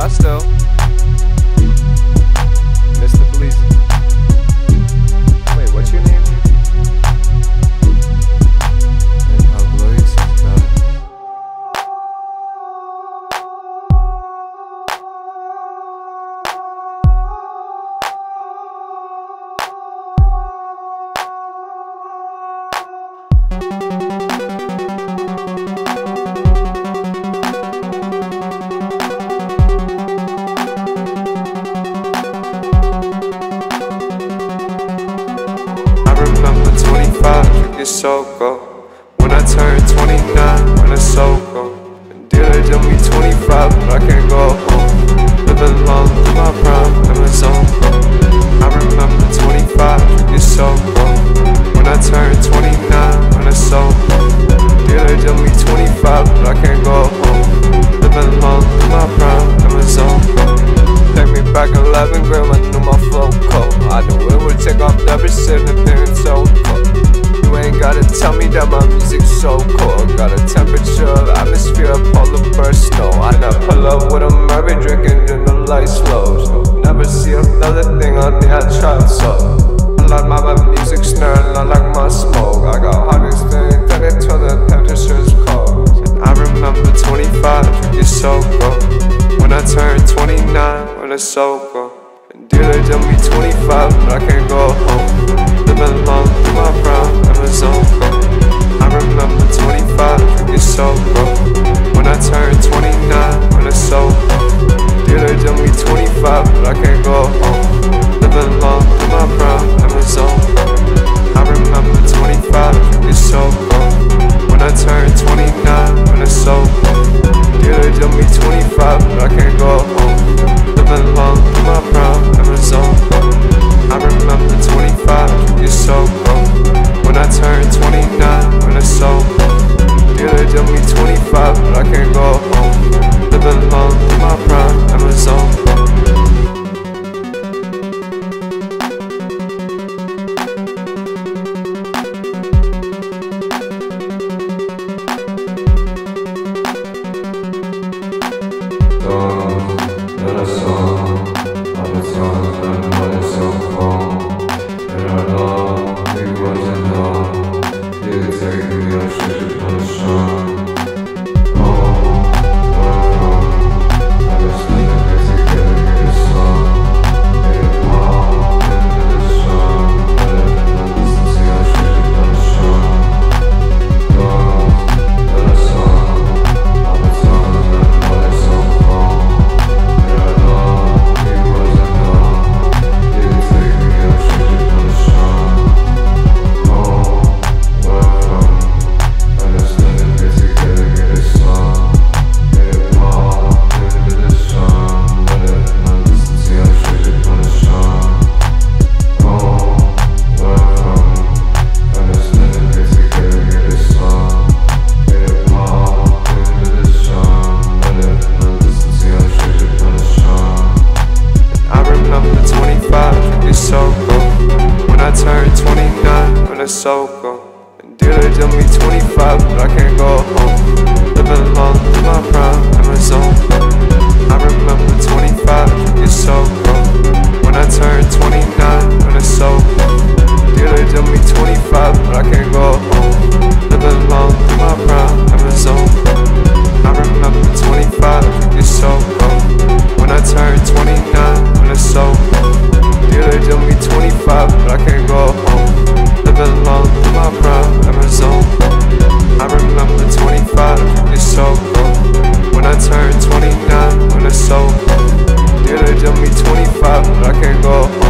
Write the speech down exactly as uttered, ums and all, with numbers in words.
I still Mister Bellizzi. Wait, what's your name? And how glorious is God. It's so go. When I turn twenty-nine, when it's so go. And dealer did me twenty-five, but I can't go home. Living long through my prime, Amazon. I remember twenty-five, it's so go. When I turn twenty-nine, when it's so go. Dealer did me twenty-five, but I can't go home. Living long through my prime, Amazon. Take me back eleven grade, I knew my flow cold. I knew it would take off every city, and so cold. You ain't gotta tell me that my music's so cold. Got a temperature of atmosphere, polar burst snow. I never pull up with a Murray drinking in the light slows. Never see another thing on the I tried so. I like my, my music snare, I like my smoke. I got hottest thing, then it till the temperature's cold. And I remember twenty-five, it's so cold. When I turn twenty-nine, when it's so cold. And dealer did me twenty-five, but I can't go home. Living long through my prime, Amazon. I remember twenty-five, it's so cold. When I turn twenty-nine, when it's so cold. Dealer did me twenty-five, but I can't go home. Living long through my prime, Amazon. I remember twenty-five, it's so cold. When I turn twenty-nine, when it's so cold. Dealer did me twenty-five, but I can't go home. Living long through my prime, Amazon. I remember twenty-five, it's so cold. When I turn twenty-nine, when it's so cold. Dealer did me twenty-five, but I can't go home. Living long through my prime, Amazon. That I saw, all the songs that what is so cold. And our love, it wasn't love. You take me, I should have put a strong. Oh, where I'm from, I just let it get together, get a song. Get it all, get it strong. But if I listen to you, I should have put a strong. Songs that I saw, all the songs that what is so cold. It's so cold. And dealer did me twenty-five, but I can't go home. Living long through my prime, Amazon. I remember twenty-five, it's so cold. When I turn twenty-nine, when it's so cold. Dealer did me twenty-five, but I can't go home. Living long through my prime, Amazon. I remember twenty-five, it's so cold. When I turn twenty-nine, when it's so cold. Dealer did me twenty-five, but I can't go home. Living long through my prime, Amazon. I remember twenty-five, it's so cold. When I turn twenty-nine, when it's so cold. Dealer did me twenty-five, but I can't go home.